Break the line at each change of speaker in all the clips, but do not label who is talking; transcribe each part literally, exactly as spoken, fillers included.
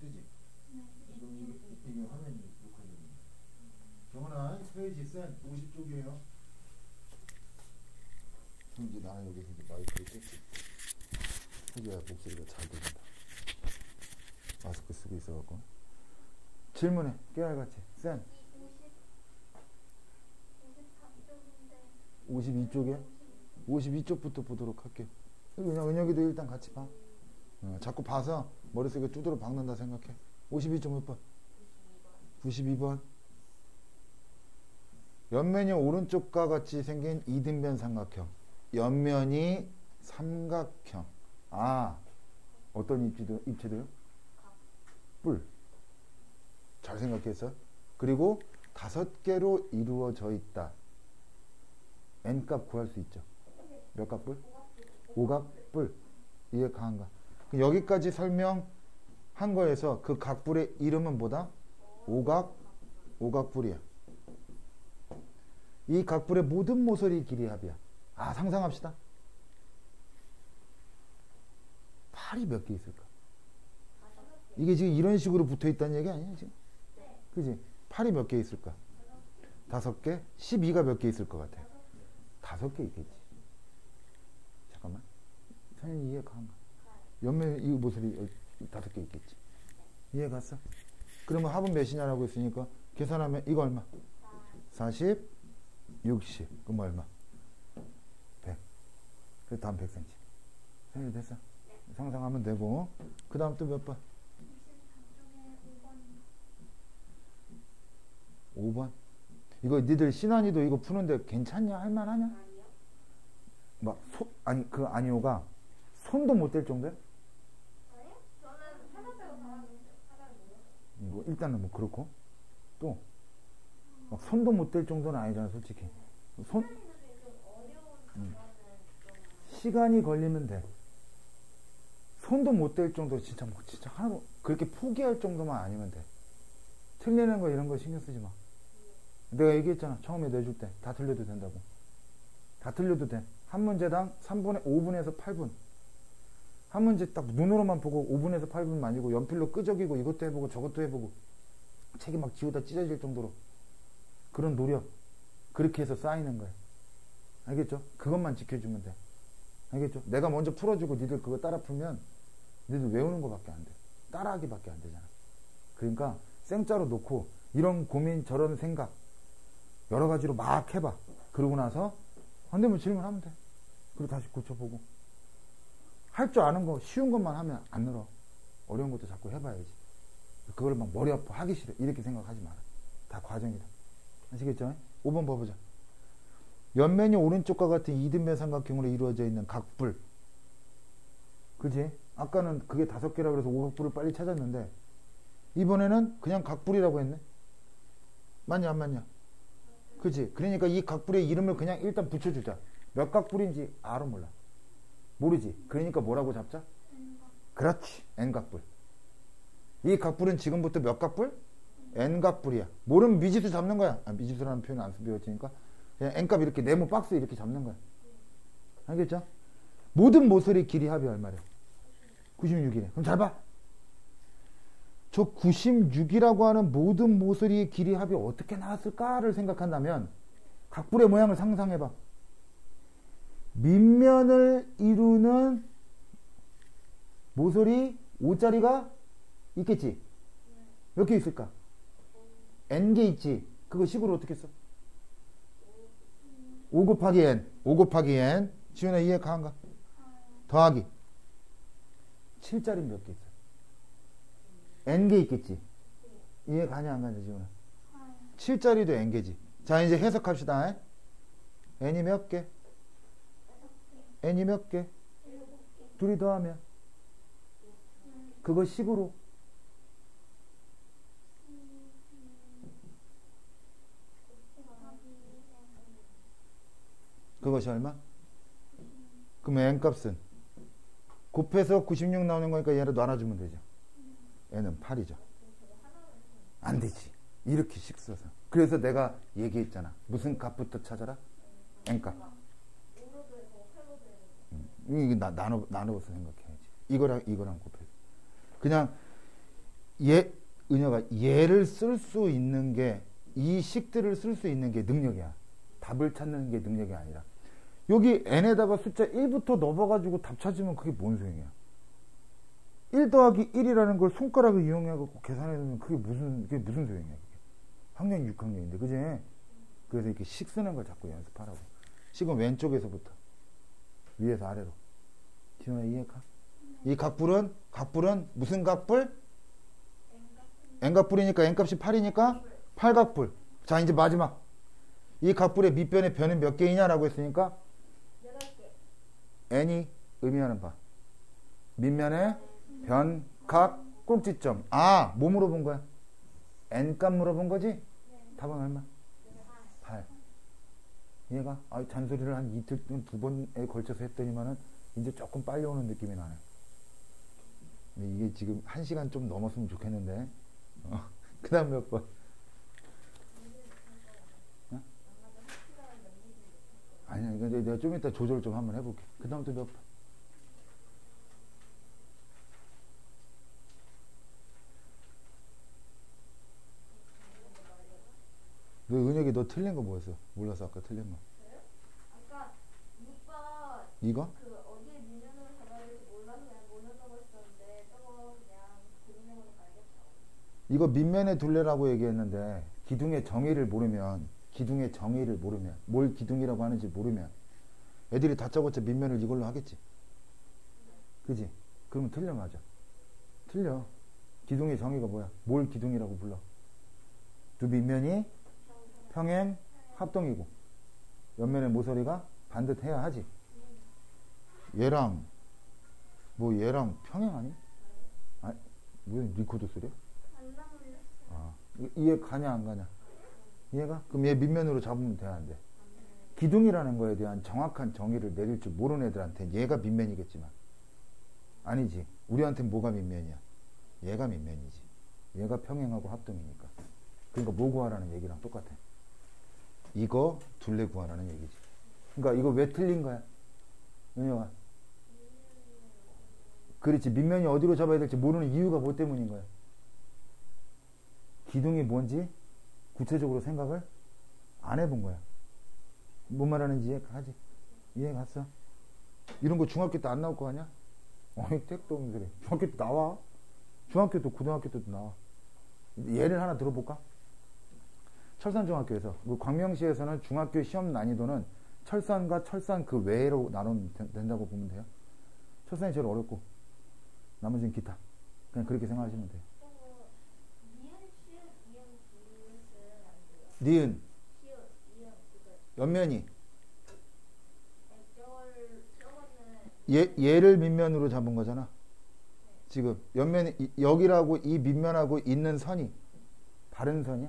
뜨지? 이거, 이게, 이게 화면이 녹화되는 경원아 페이지 센 오십 쪽이에요. 그럼 이제 나는 여기서 이제 마이크를 꽂지. 해줘야 목소리가 잘 들린다. 마스크 쓰고 있어갖고. 질문해. 깨알같이. 센. 오십이 쪽에? 오십이 쪽부터 보도록 할게요. 그냥 은혁이도 일단 같이 봐. 어, 자꾸 봐서 머릿속에 두드러 박는다 생각해. 오십이 쪽 몇 번? 구십이 번. 옆면이 오른쪽과 같이 생긴 이등변 삼각형. 옆면이 삼각형. 아, 어떤 입지들, 입체들? 뿔. 잘 생각했어. 그리고 다섯 개로 이루어져 있다. n값 구할 수 있죠. 몇 값뿔? 오각뿔. 이해 가한가? 여기까지 설명한 거에서 그 각뿔의 이름은 뭐다? 오각, 오각뿔이야. 이 각뿔의 모든 모서리 길이 합이야. 아, 상상합시다. 팔이 몇 개 있을까? 이게 지금 이런 식으로 붙어 있다는 얘기 아니야, 지금? 그지? 팔이 몇 개 있을까? 다섯 개? 십이가 몇 개 있을 것 같아? 다섯 개 있겠지. 잠깐만. 선생님 이해가 안 가. 옆면 이 모서리 다섯 개 있겠지. 이해 갔어? 그러면 합은 몇이냐라고 했으니까 계산하면 이거 얼마? 사십, 육십. 그럼 얼마? 백. 그 다음 백 센티미터. 선생님 됐어? 상상하면 되고. 그 다음 또 몇 번? 오 번. 이거 니들 신한이도 이거 푸는데 괜찮냐? 할만하냐? 막 소, 아니 그 아니오가 손도 못 댈 정도야?
아니요? 저는 하나짜리 잘하는데 하나는
뭐 일단은 뭐 그렇고 또 막 손도 못 댈 정도는 아니잖아 솔직히. 손 음. 시간이 걸리면 돼. 손도 못 댈 정도 진짜 뭐 진짜 하나도 그렇게 포기할 정도만 아니면 돼. 틀리는 거 이런 거 신경 쓰지 마. 내가 얘기했잖아. 처음에 내줄 때 다 틀려도 된다고. 다 틀려도 돼. 한 문제당 삼 분에 오 분에서 팔 분. 한 문제 딱 눈으로만 보고 오 분에서 팔 분 만이고 연필로 끄적이고 이것도 해보고 저것도 해보고 책이 막 지우다 찢어질 정도로 그런 노력. 그렇게 해서 쌓이는 거야. 알겠죠? 그것만 지켜주면 돼. 알겠죠? 내가 먼저 풀어주고 니들 그거 따라 풀면 니들 외우는 거밖에 안 돼. 따라하기밖에 안 되잖아. 그러니까 생짜로 놓고 이런 고민 저런 생각 여러 가지로 막 해봐. 그러고 나서 안 되면 질문하면 돼. 그리고 다시 고쳐보고. 할 줄 아는 거 쉬운 것만 하면 안 늘어. 어려운 것도 자꾸 해봐야지. 그걸 막 머리 아파 하기 싫어 이렇게 생각하지 마라. 다 과정이다. 아시겠죠? 오 번 봐보자. 옆면이 오른쪽과 같은 이등변 삼각형으로 이루어져 있는 각뿔. 그지? 아까는 그게 다섯 개라고 해서 오각뿔을 빨리 찾았는데 이번에는 그냥 각뿔이라고 했네. 맞냐 안 맞냐? 그치? 그러니까 이 각뿔의 이름을 그냥 일단 붙여주자. 몇 각뿔인지 알아 몰라? 모르지? 그러니까 뭐라고 잡자? 그렇지. n각뿔. 이 각뿔은 지금부터 몇 각뿔? n각뿔이야. 모르면 미지수 잡는 거야. 아, 미지수라는 표현 안 배웠으니까 그냥 n값 이렇게 네모 박스 이렇게 잡는 거야. 알겠죠? 모든 모서리 길이 합이 얼마래? 구십육이래. 그럼 잘 봐. 저 구십육이라고 하는 모든 모서리의 길이 합이 어떻게 나왔을까를 생각한다면 각뿔의 모양을 상상해봐. 밑면을 이루는 모서리 오자리가 있겠지? 몇 개 있을까? n개 있지? 그거 식으로 어떻게 써? 오 곱하기 n. 오 곱하기 n. 지훈아 이해 가한가? 더하기. 칠자리 몇 개 있어? n개 있겠지? 이해 가냐 안 가냐 지훈아? 칠자리도 n개지. 자 이제 해석합시다. n이 몇 개? n이 몇 개? 둘이 더하면 그거 식으로 그것이 얼마? 그럼 n값은 곱해서 구십육 나오는 거니까 얘를 나눠주면 되죠. n은 팔이죠. 안 되지. 이렇게 식 써서. 그래서 내가 얘기했잖아. 무슨 값부터 찾아라? n값. 음, 이게 나, 나눠, 나눠서 생각해야지. 이거랑 이거랑 곱해서. 그냥 얘, 은혁아, 얘를 쓸 수 있는 게, 이 식들을 쓸 수 있는 게 능력이야. 답을 찾는 게 능력이 아니라. 여기 n에다가 숫자 일부터 넣어가지고 답 찾으면 그게 뭔 소용이야. 일 더하기 일이라는 걸 손가락을 이용해갖고 계산해보면 그게 무슨, 그게 무슨 소용이야. 그게. 학년이 육 학년인데, 그지? 그래서 이렇게 식 쓰는 걸 자꾸 연습하라고. 식은 왼쪽에서부터. 위에서 아래로. 지훈아, 이해가? 이 각불은, 각불은 무슨 각불? n각불이니까 n값이 팔이니까 팔각불. 자, 이제 마지막. 이 각불의 밑변의 변은 몇 개이냐라고 했으니까
여덟 개.
n이 의미하는 바. 밑면의 변, 각, 꼭지점. 아, 뭐 물어본 거야? n값 물어본 거지?
네.
답은 얼마? 팔. 얘가 아, 잔소리를 한 이틀 두 번에 걸쳐서 했더니만은 이제 조금 빨리 오는 느낌이 나네. 근데 이게 지금 한 시간 좀 넘었으면 좋겠는데. 어. 그 다음 몇 번? 어? 아니야, 이거 내가 좀 이따 조절 좀 한번 해볼게. 그 다음 또 몇 번? 너 은혁이 너 틀린 거 뭐였어? 몰라서 아까 틀린 거.
그래요? 아까 육 번
이거?
그 어디에 민현으로 잡아야 될지 몰라서 그냥 모르다고 했었는데 저거 그냥 기둥으로 가야겠다고.
이거 밑면의 둘레라고 얘기했는데 기둥의 정의를 모르면 기둥의 정의를 모르면 뭘 기둥이라고 하는지 모르면 애들이 다짜고짜 밑면을 이걸로 하겠지. 그지? 그러면 틀려. 맞아. 틀려. 기둥의 정의가 뭐야? 뭘 기둥이라고 불러? 두 밑면이 평행 합동이고 옆면의 모서리가 반듯해야 하지. 얘랑 뭐 얘랑 평행 아니? 아, 무슨 리코더 소리야?
안 나물렸어.
아, 이해 가냐 안 가냐? 이해가? 그럼 얘 밑면으로 잡으면 돼 안 돼? 기둥이라는 거에 대한 정확한 정의를 내릴 줄 모르는 애들한테 얘가 밑면이겠지만 아니지. 우리한테 뭐가 밑면이야? 얘가 밑면이지. 얘가 평행하고 합동이니까. 그러니까 뭐 구하라는 얘기랑 똑같아. 이거 둘레 구하라는 얘기지. 그러니까 이거 왜 틀린 거야? 은영아. 그렇지. 밑면이 어디로 잡아야 될지 모르는 이유가 뭐 때문인 거야? 기둥이 뭔지 구체적으로 생각을 안 해본 거야. 뭔 말하는지 이해하지? 이해 갔어? 이런 거 중학교 때 안 나올 거 아니야? 어이, 택도 없는 소리. 중학교 때 나와. 중학교 때 고등학교 때도 나와. 예를 하나 들어볼까? 철산중학교에서 광명시에서는 중학교 시험 난이도는 철산과 철산 그 외로 나누면 된다고 보면 돼요. 철산이 제일 어렵고 나머지는 기타. 그냥 그렇게 생각하시면 돼요.
니은, 시은, 이응, 디귿은 안 돼요.
니은,
시은, 이응, 디귿.
옆면이
저걸 저거는
얘, 얘를 밑면으로 잡은 거잖아. 지금 옆면이 이- 여기라고 이 밑면하고 있는 선이 바른 선이야?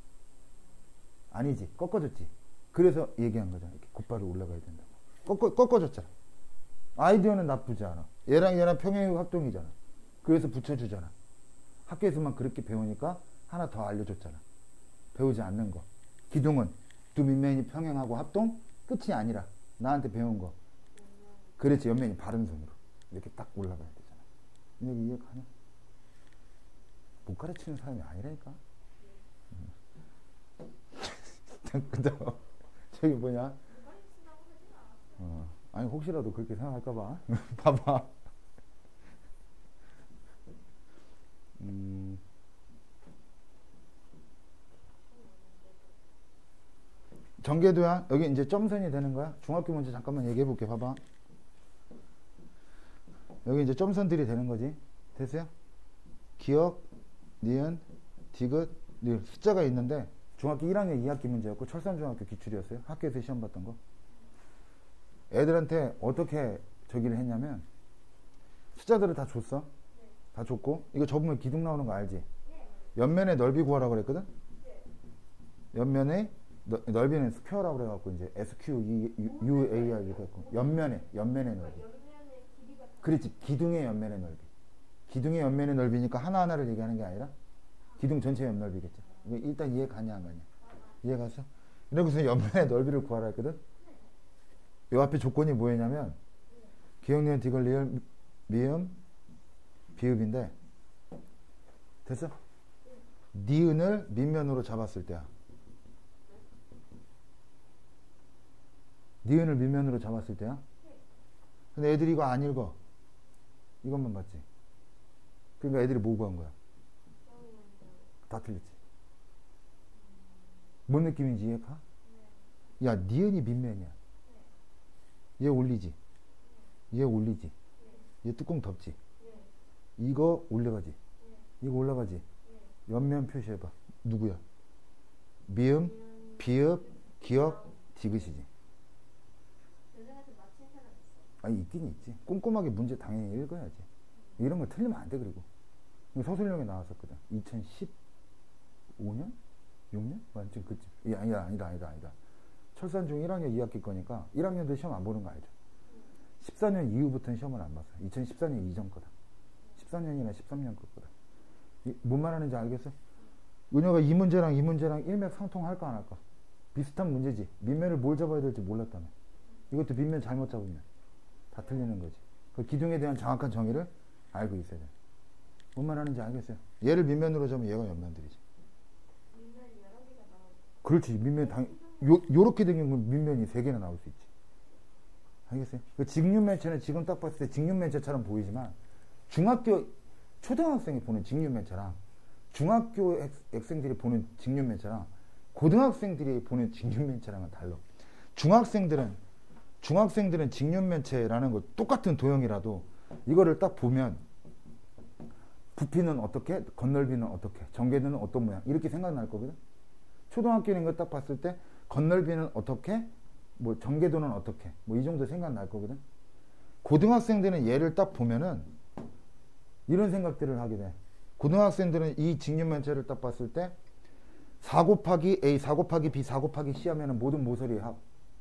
아니지. 꺾어졌지. 그래서 얘기한 거잖아. 이렇게 곧바로 올라가야 된다고. 꺾어, 꺾어졌잖아. 아이디어는 나쁘지 않아. 얘랑 얘랑 평행 합동이잖아. 그래서 붙여주잖아. 학교에서만 그렇게 배우니까 하나 더 알려줬잖아. 배우지 않는 거. 기둥은 두 밑면이 평행하고 합동? 끝이 아니라 나한테 배운 거. 그렇지. 옆면이 바른 선으로 이렇게 딱 올라가야 되잖아. 여기 이해가냐? 못 가르치는 사람이 아니라니까. 그다음 저기 뭐냐? 어, 아니 혹시라도 그렇게 생각할까봐. 봐봐. 음, 전개도야. 여기 이제 점선이 되는 거야. 중학교 문제 잠깐만 얘기해 볼게. 봐봐. 여기 이제 점선들이 되는 거지. 됐어요? 기억, 니은, 디귿, 니은 숫자가 있는데 중학교 일 학년 이 학기 문제였고 철산중학교 기출이었어요. 학교에서 시험 봤던 거. 애들한테 어떻게 저기를 했냐면 숫자들을 다 줬어. 다 줬고 이거 접으면 기둥 나오는 거 알지? 옆면의 넓이 구하라고 그랬거든. 옆면의 너, 넓이는 스퀘어라고 그래갖고 이제 에스큐유에이알 이렇게 했고 옆면의 옆면의 넓이.
옆면의 길이가
그렇지. 기둥의 옆면의 넓이. 기둥의 옆면의 넓이니까 하나하나를 얘기하는 게 아니라 기둥 전체 옆 넓이겠죠. 이거 일단 이해 가냐 안 가냐? 이해 갔어? 이러고서 옆면의 넓이를 구하라 했거든. 요 앞에 조건이 뭐였냐면 기억, 니은, 디귿, 리을, 미음, 비읍인데 됐어? 니은을 밑면으로 잡았을 때야. 니은을 밑면으로 잡았을 때야. 근데 애들이 이거 안 읽어. 이것만 봤지. 그러니까 애들이 뭐 구한 거야? 다 틀렸지. 뭔 느낌인지 이해가? 야, 니은이 밑면이야. 얘 올리지. 얘 올리지. 얘 뚜껑 덮지. 이거 올라가지. 이거 올라가지. 옆면 표시해봐. 누구야? 미음, 비읍, 기역, 디귿이지. 아니, 있긴 있지. 꼼꼼하게 문제 당연히 읽어야지. 이런 거 틀리면 안 돼. 그리고 서술형에 나왔었거든. 이천십오 년? 육 년? 완전 그쯤. 이 아니다, 아니다, 아니다, 아니다. 철산중 일 학년 이 학기 거니까 일 학년도 시험 안 보는 거 알죠? 십사 년 이후부터는 시험을 안 봤어. 이천십사 년 이전 거다. 십사 년이나 십삼 년 거거든. 뭔 말하는지 알겠어? 은효가 이 문제랑 이 문제랑 일맥상통할까 안 할까? 비슷한 문제지. 밑면을 뭘 잡아야 될지 몰랐다며. 이것도 밑면 잘못 잡으면 다 틀리는 거지. 그 기둥에 대한 정확한 정의를 알고 있어야 돼. 뭔 말하는지 알겠어요? 얘를 밑면으로 잡으면 얘가 옆면들이지. 그렇지. 밑면 당 요, 요렇게 된 경우는 밑면이 세 개나 나올 수 있지. 알겠어요? 그 직육면체는 지금 딱 봤을 때 직육면체처럼 보이지만 중학교 초등학생이 보는 직육면체랑 중학교 학, 학생들이 보는 직육면체랑 고등학생들이 보는 직육면체랑은 달라. 중학생들은 중학생들은 직육면체라는 거 똑같은 도형이라도 이거를 딱 보면 부피는 어떻게, 건널비는 어떻게, 전개도는 어떤 모양 이렇게 생각날 거거든. 초등학교는 이거 딱 봤을 때 건널비는 어떻게, 뭐 전개도는 어떻게, 뭐 이 정도 생각날 거거든. 고등학생들은 얘를 딱 보면은 이런 생각들을 하게 돼. 고등학생들은 이 직육면체를 딱 봤을 때 사 곱하기 A, 사 곱하기 B, 사 곱하기 C 하면은 모든 모서리의 합.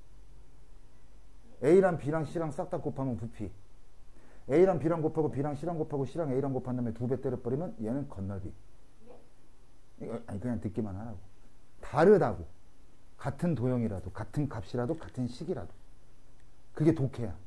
A랑 B랑 C랑 싹 다 곱하면 부피. A랑 B랑 곱하고 B랑 C랑 곱하고 C랑 A랑 곱한 다음에 두 배 때려버리면 얘는 건널비. 이거 아니 그냥 듣기만 하라고. 다르다고. 같은 도형이라도 같은 값이라도 같은 식이라도 그게 독해야.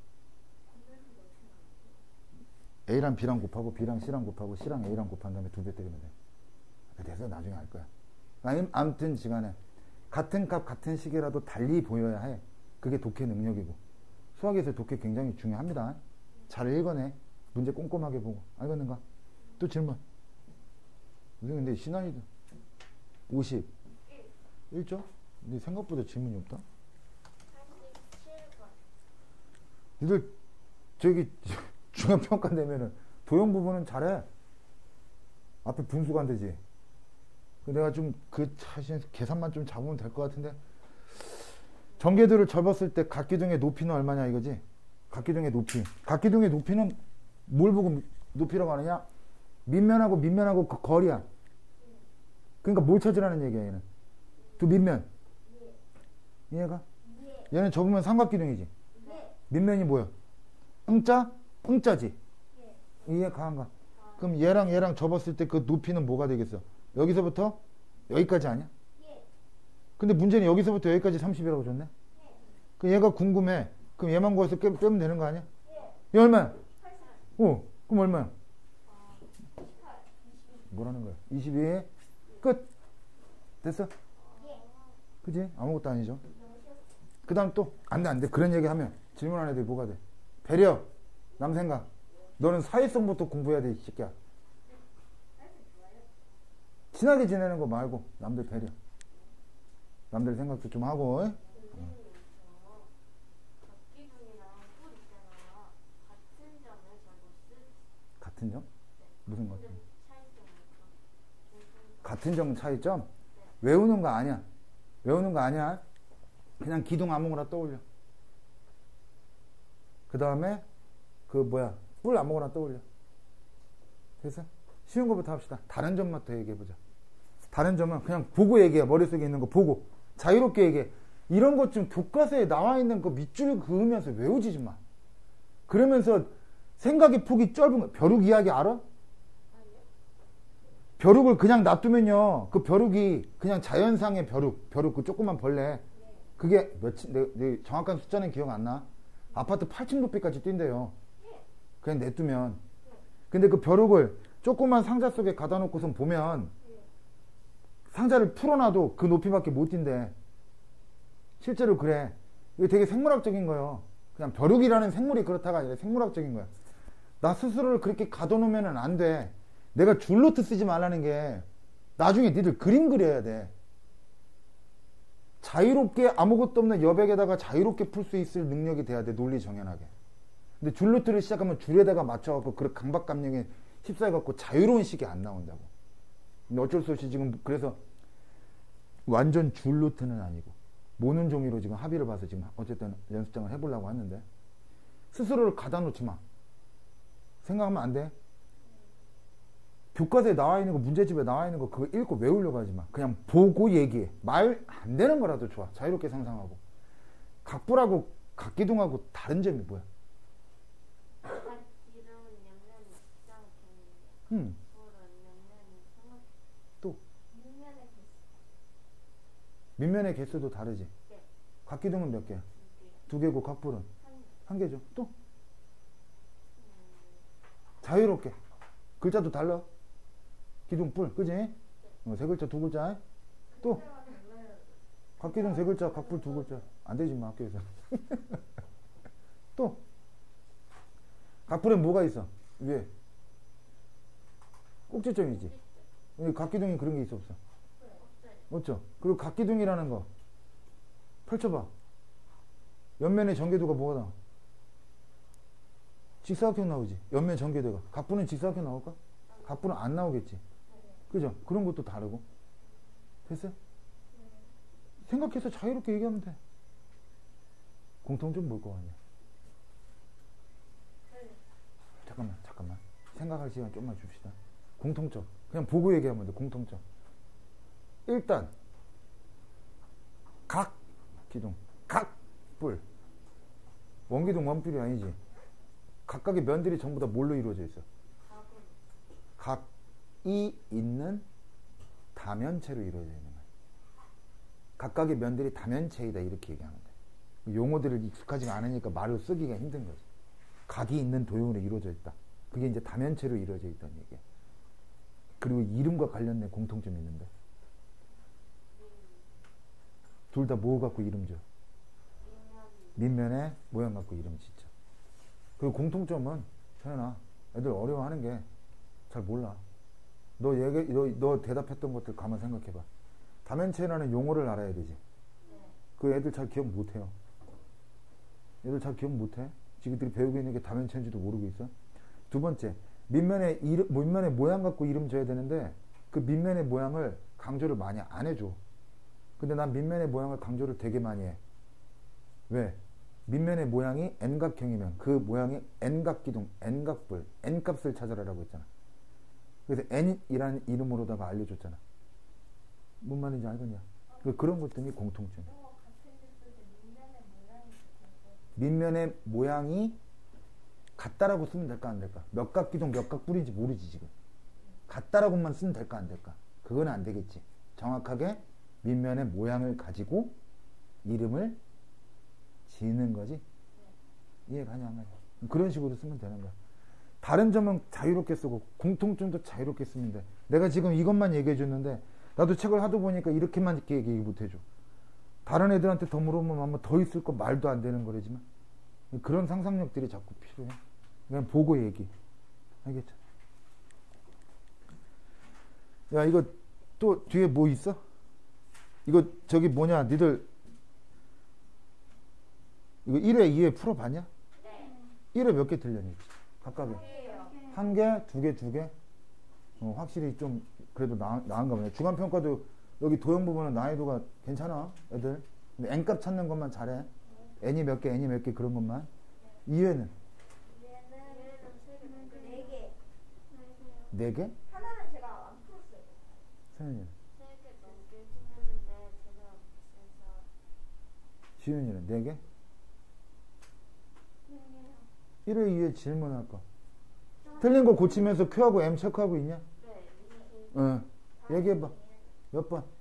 A랑 B랑 곱하고 B랑 C랑 곱하고 C랑 A랑 곱한 다음에 두 배 때리면 돼. 그래서 나중에 알 거야. 아무튼 시간에 같은 값 같은 식이라도 달리 보여야 해. 그게 독해 능력이고 수학에서 독해 굉장히 중요합니다. 잘 읽어내. 문제 꼼꼼하게 보고. 알겠는가? 또 질문. 근데 신한이도 오십일 점? 근데 생각보다 질문이 없다. 니들 저기 중간평가 내면은 도형 부분은 잘해. 앞에 분수가 안 되지. 내가 좀 그 사실 계산만 좀 잡으면 될 것 같은데 전개도를 접었을 때 각기둥의 높이는 얼마냐 이거지. 각기둥의 높이. 각기둥의 높이는 뭘 보고 높이라고 하느냐? 밑면하고 밑면하고 그 거리야. 그러니까 뭘 찾으라는 얘기야 얘는. 두 밑면. 이해가? 얘는 접으면 삼각기둥이지. 밑면이 뭐야? 응자? 응자지. 이해가 안 가? 그럼 얘랑 얘랑 접었을 때 그 높이는 뭐가 되겠어? 여기서부터 여기까지 아니야? 근데 문제는 여기서부터 여기까지 삼십이라고 줬네? 그 얘가 궁금해. 그럼 얘만 구해서 빼, 빼면 되는 거 아니야? 얘 얼마야? 어, 그럼 얼마야? 뭐라는 거야? 이십이 끝. 됐어? 그지? 아무것도 아니죠. 그 다음 또 안 돼, 안 돼. 그런 얘기 하면 질문하는 애들이 뭐가 돼? 배려, 남생각. 너는 사회성부터 공부해야 돼, 이 새끼야. 친하게 지내는 거 말고 남들 배려. 남들 생각도 좀 하고. 응. 같은 점? 무슨 것? 같은 점 차이점? 외우는 거 아니야. 외우는 거 아니야. 그냥 기둥 아무거나 떠올려. 그 다음에 그 뭐야 뿔 아무거나 떠올려. 됐어? 쉬운 거부터 합시다. 다른 점만 더 얘기해보자. 다른 점은 그냥 보고 얘기해. 머릿속에 있는 거 보고 자유롭게 얘기해. 이런 것 좀 교과서에 나와 있는 거 밑줄 그으면서 외우지 좀 마. 그러면서 생각의 폭이 짧은 거. 벼룩 이야기 알아? 벼룩을 그냥 놔두면요 그 벼룩이 그냥 자연상의 벼룩 벼룩 그 조그만 벌레 그게 며칠 내, 내 정확한 숫자는 기억 안 나. 아파트 팔 층 높이까지 뛴대요. 그냥 냅두면. 근데 그 벼룩을 조그만 상자 속에 가다 놓고선 보면 상자를 풀어놔도 그 높이밖에 못 뛴대. 실제로 그래. 이게 되게 생물학적인 거예요. 그냥 벼룩이라는 생물이 그렇다가 아니라 생물학적인 거야. 나 스스로를 그렇게 가둬놓으면 안 돼. 내가 줄노트 쓰지 말라는 게 나중에 니들 그림 그려야 돼. 자유롭게 아무것도 없는 여백에다가 자유롭게 풀 수 있을 능력이 돼야 돼. 논리 정연하게. 근데 줄노트를 시작하면 줄에다가 맞춰갖고 그런 강박감정에 휩싸여갖고 자유로운 식이 안 나온다고. 근데 어쩔 수 없이 지금 그래서 완전 줄노트는 아니고 모는 종이로 지금 합의를 봐서 지금 어쨌든 연습장을 해보려고 하는데 스스로를 가다 놓지 마. 생각하면 안 돼. 교과서에 나와 있는 거, 문제집에 나와 있는 거 그거 읽고 외우려고 하지 마. 그냥 보고 얘기해. 말 안 되는 거라도 좋아. 자유롭게 상상하고. 각불하고 각기둥하고 다른 점이 뭐야? 음. 또 밑면의 개수도 다르지. 각기둥은 몇 개야? 두 개고 각불은 한 개죠. 또 자유롭게. 글자도 달라. 기둥 뿔, 그지? 어, 세 글자, 두 글자. 또 각기둥 세 글자, 각불 두 글자. 안 되지 뭐 학교에서. 또 각불에 뭐가 있어? 위에 꼭지점이지. 각기둥이 그런 게 있어 없어? 없죠. 그리고 각기둥이라는 거 펼쳐봐. 옆면의 전개도가 뭐가 나와? 직사각형 나오지. 옆면 전개도가. 각부는 직사각형 나올까? 각부는 안 나오겠지. 그죠? 그런 것도 다르고. 됐어요? 생각해서 자유롭게 얘기하면 돼. 공통점 뭘 거 같냐? 잠깐만, 잠깐만. 생각할 시간 좀만 줍시다. 공통점. 그냥 보고 얘기하면 돼. 공통점. 일단 각 기둥, 각 뿔. 원기둥 원뿔이 아니지. 각각의 면들이 전부 다 뭘로 이루어져 있어? 각이 있는 다면체로 이루어져 있는 거야. 각각의 면들이 다면체이다 이렇게 얘기하면 돼. 용어들을 익숙하지가 않으니까 말을 쓰기가 힘든 거지. 각이 있는 도형으로 이루어져 있다. 그게 이제 다면체로 이루어져 있다는 얘기야. 그리고 이름과 관련된 공통점이 있는데 둘 다 뭐 갖고 이름 줘? 밑면에 모양 갖고 이름 짓죠. 그리고 공통점은 태연아, 애들 어려워하는 게 잘 몰라. 너 얘기, 너, 너 대답했던 것들 가만 생각해봐. 다면체라는 용어를 알아야 되지. 그 애들 잘 기억 못해요. 애들 잘 기억 못해. 지금들이 배우고 있는 게 다면체인지도 모르고 있어. 두 번째, 밑면에 이름, 밑면에 모양 갖고 이름 줘야 되는데 그 밑면의 모양을 강조를 많이 안 해줘. 근데 난 밑면의 모양을 강조를 되게 많이 해. 왜? 밑면의 모양이 N각형이면 그 모양이 N각기둥, N각불, N값을 찾아라라고 했잖아. 그래서 N이라는 이름으로다가 알려줬잖아. 뭔 말인지 알겠냐? 그런 것들이 공통점. 밑면의 모양이 같다라고 쓰면 될까 안 될까? 몇 각기둥 몇 각불인지 모르지 지금. 같다라고만 쓰면 될까 안 될까? 그건 안 되겠지. 정확하게 밑면의 모양을 가지고 이름을 지는 거지. 이해가 가냐 안 가냐. 그런 식으로 쓰면 되는 거야. 다른 점은 자유롭게 쓰고 공통점도 자유롭게 쓰면 돼. 내가 지금 이것만 얘기해 줬는데 나도 책을 하도 보니까 이렇게만 이렇게 얘기 못 해줘. 다른 애들한테 더 물어보면 아마 더 있을 거 말도 안 되는 거라지만 그런 상상력들이 자꾸 필요해. 그냥 보고 얘기. 알겠죠? 야, 이거 또 뒤에 뭐 있어? 이거 저기 뭐냐? 니들 이거 일 회, 이 회 풀어봤냐?
네.
일 회 몇 개 틀렸니? 각각에? 한 개, 두 개, 두 개? 어, 확실히 좀 그래도 나, 나은가 보네. 주간평가도 여기 도형 부분은 난이도가 괜찮아, 애들. 근데 N값 찾는 것만 잘해. N이 몇 개, N이 몇 개 그런 것만. 이 회는?
네 개.
네 개?
하나는 제가 안 풀었어요.
세연이는?
세 개 넘게 틀렸는데 제가 못해서.
시윤이는 네 개?
네 개요.
일 회, 이 회 질문할 거. 틀린 거 고치면서 Q하고 M 체크하고 있냐?
네.
응. 얘기해봐. 몇 번?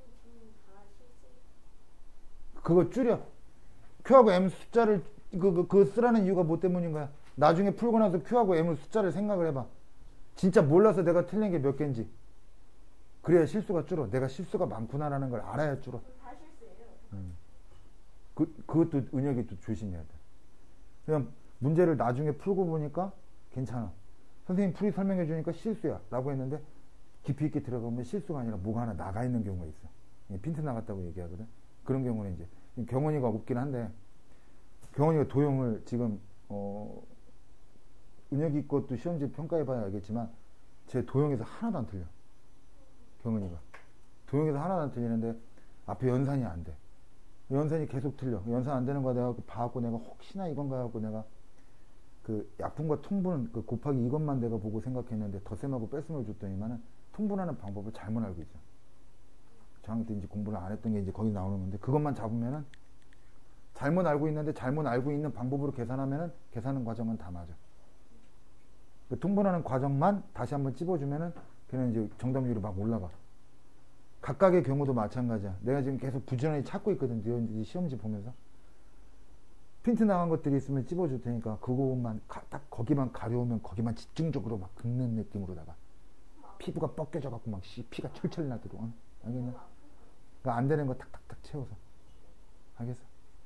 그거 줄여. Q하고 M 숫자를 그, 그, 그 쓰라는 이유가 뭐 때문인 거야? 나중에 풀고 나서 Q하고 M을 숫자를 생각을 해봐. 진짜 몰라서 내가 틀린 게 몇 개인지. 그래야 실수가 줄어. 내가 실수가 많구나라는 걸 알아야 줄어.
다 실수예요.
음. 그, 그것도 은혁이 또 조심해야 돼. 그냥 문제를 나중에 풀고 보니까 괜찮아. 선생님 풀이 설명해 주니까 실수야 라고 했는데 깊이 있게 들어가면 실수가 아니라 뭐가 하나 나가 있는 경우가 있어. 핀트 나갔다고 얘기하거든. 그런 경우는 이제 경원이가 없긴 한데 경원이가 도형을 지금 어 은혁이 것도 시험지 평가해 봐야 알겠지만 제 도형에서 하나도 안 틀려. 경원이가 도형에서 하나도 안 틀리는데 앞에 연산이 안 돼. 연산이 계속 틀려. 연산 안 되는 거 내가 봐갖고 내가 혹시나 이건가 하고 내가 그 약분과 통분 그 곱하기 이것만 내가 보고 생각했는데 덧셈하고 뺄셈을 줬더니만은 통분하는 방법을 잘못 알고 있어. 저학년 때 이제 공부를 안 했던 게 이제 거기 나오는 건데 그것만 잡으면은 잘못 알고 있는데 잘못 알고 있는 방법으로 계산하면은 계산하는 과정은 다 맞아. 그 통분하는 과정만 다시 한번 찝어주면은 걔는 이제 정답률이 막 올라가. 각각의 경우도 마찬가지야. 내가 지금 계속 부지런히 찾고 있거든. 네 시험지 보면서. 핀트 나간 것들이 있으면 찝어줄 테니까 그거만 가, 딱 거기만 가려우면 거기만 집중적으로 막 긁는 느낌으로다가 피부가 뻗겨져 갖고 막 씨, 피가 철철 나도록. 어? 알겠냐? 그러니까 안 되는 거 탁탁탁 채워서. 알겠어?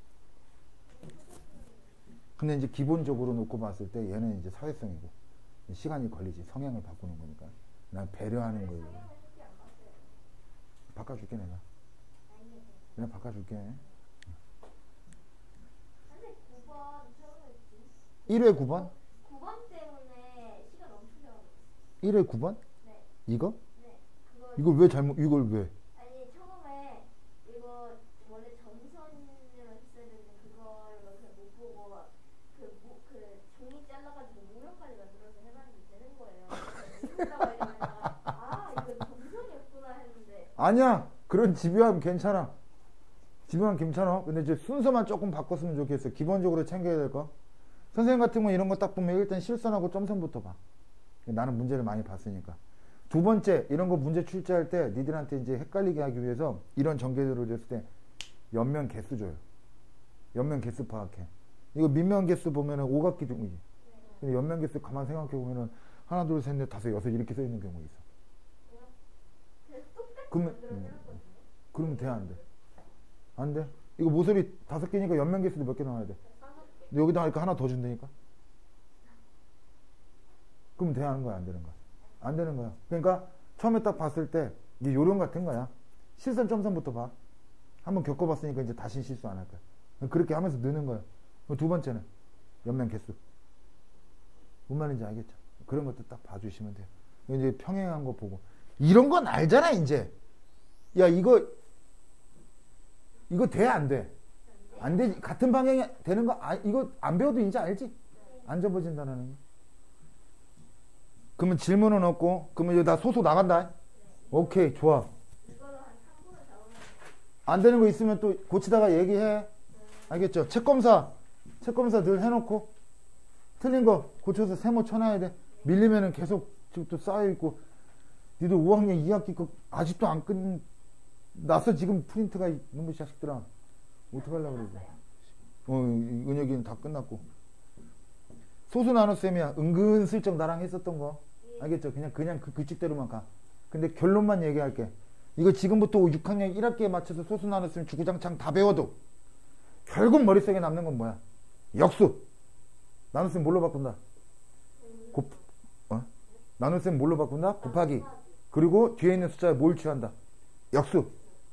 근데 이제 기본적으로 놓고 봤을 때 얘는 이제 사회성이고 시간이 걸리지. 성향을 바꾸는 거니까. 난 배려하는 거예요. 바꿔줄게 내가. 그냥 바꿔줄게. 일 회 구 번?
구 번 때문에 시간 엄청 잡았어요.
일 회 구 번?
네.
이거?
네. 그거
이걸 왜 잘못, 이걸 왜?
아니 처음에 이거 원래 점선으로 했어야 되는데 그거를 그냥 못 보고 그, 모, 그 종이 잘라가지고 모형까지 만들어서 해봤는데 되는 거예요. 그래서 이러다가 아 이거 점선이었구나 했는데
아니야. 그런 집요함 괜찮아. 집요함 괜찮아. 근데 이제 순서만 조금 바꿨으면 좋겠어. 기본적으로 챙겨야 될 거. 선생님 같은 건 이런 거 딱 보면 일단 실선하고 점선부터 봐. 나는 문제를 많이 봤으니까. 두 번째, 이런 거 문제 출제할 때 니들한테 이제 헷갈리게 하기 위해서 이런 전개들을 줬을 때 연면 개수 줘요. 연면 개수 파악해. 이거 밑면 개수 보면은 오각기둥이지. 근데 연면 개수 가만 생각해 보면은 하나, 둘, 셋, 넷, 다섯, 여섯 이렇게 써 있는 경우가 있어. 그러면, 음, 그러면 돼, 안 돼? 안 돼? 이거 모서리 다섯 개니까 연면 개수도 몇 개 나와야 돼? 근데 여기다 하니까 하나 더 준다니까? 그럼 돼야 하는 거야, 안 되는 거야? 안 되는 거야. 그러니까 처음에 딱 봤을 때 이게 요령 같은 거야. 실선 점선부터 봐. 한번 겪어봤으니까 이제 다시 실수 안 할 거야. 그렇게 하면서 느는 거야. 두 번째는 연면 개수. 뭔 말인지 알겠죠? 그런 것도 딱 봐주시면 돼요. 이제 평행한 거 보고 이런 건 알잖아 이제. 야 이거 이거 돼 안 돼? 안 되지. 같은 방향이 되는 거, 아, 이거 안 배워도 이제 알지? 안 접어진다는 거. 그러면 질문은 없고, 그러면 이거 다 소소 나간다? 오케이, 좋아. 안 되는 거 있으면 또 고치다가 얘기해. 알겠죠? 책 검사, 책 검사 늘 해놓고, 틀린 거 고쳐서 세모 쳐놔야 돼. 밀리면은 계속 지금 또 쌓여있고, 니들 오 학년 이 학기 거 아직도 안 끝났어. 지금 프린트가 이놈의 자식들아. 어떡하려고 그러지? 어, 은혁이는 다 끝났고. 소수 나눗셈이야. 은근슬쩍 나랑 했었던 거. 알겠죠? 그냥, 그냥 그 규칙대로만 가. 근데 결론만 얘기할게. 이거 지금부터 육 학년 일 학기에 맞춰서 소수 나눗셈 주구장창 다 배워도 결국 머릿속에 남는 건 뭐야? 역수! 나눗셈 뭘로 바꾼다? 곱, 어? 나눗셈 뭘로 바꾼다? 곱하기. 그리고 뒤에 있는 숫자에 뭘 취한다? 역수.